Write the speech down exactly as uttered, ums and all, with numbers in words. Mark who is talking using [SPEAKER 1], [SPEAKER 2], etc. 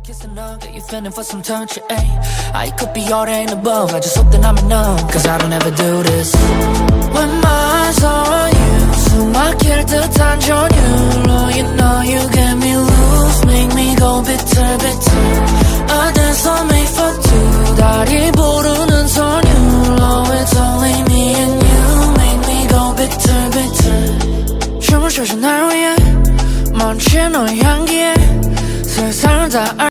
[SPEAKER 1] Kissing up, get you feeling for some touch, ayy. I could be all that ain't above, I just hope that I'm enough, cause I don't ever do this. When my eyes on you, 숨막힐 듯한 전율로, you know you get me loose, make me go bitter, bitter. A dance all made for two, 다리 부르는 선율로, it's only me and you, make me go bitter, bitter. 춤을 춰줘 날 위해, 멈춘 너의 향기에 세상을 다